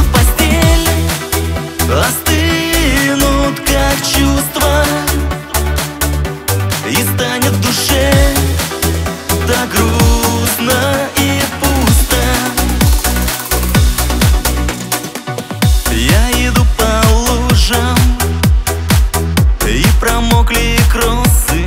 в постель, остынут как чувства, и станет в душе так грустно и пусто. Я иду по лужам, и промокли кроссы.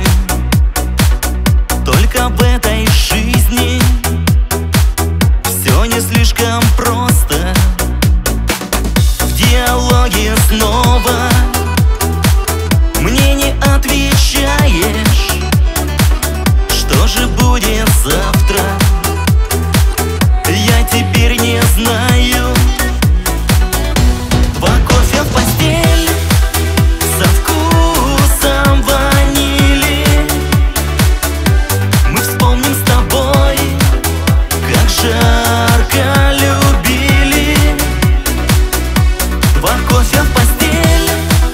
Только в этой жизни все не слишком просто. В диалоге снова мне не отвечаешь. Что же будет завтра, я теперь не знаю. Два кофе в постель со вкусом ванили. Мы вспомним с тобой, как жарко любили. Два кофе в постель,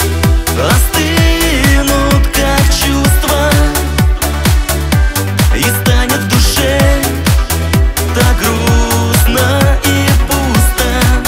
остынут как чувства, и станет в душе так грустно и пусто.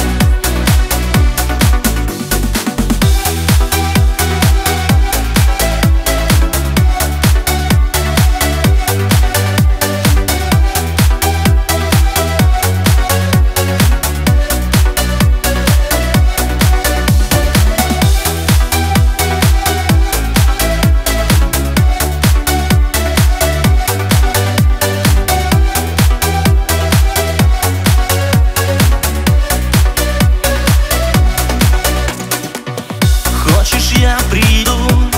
Хочешь, я приду,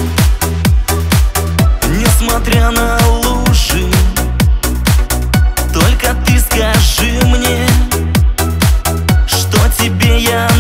несмотря на лужи. Только ты скажи мне, что тебе я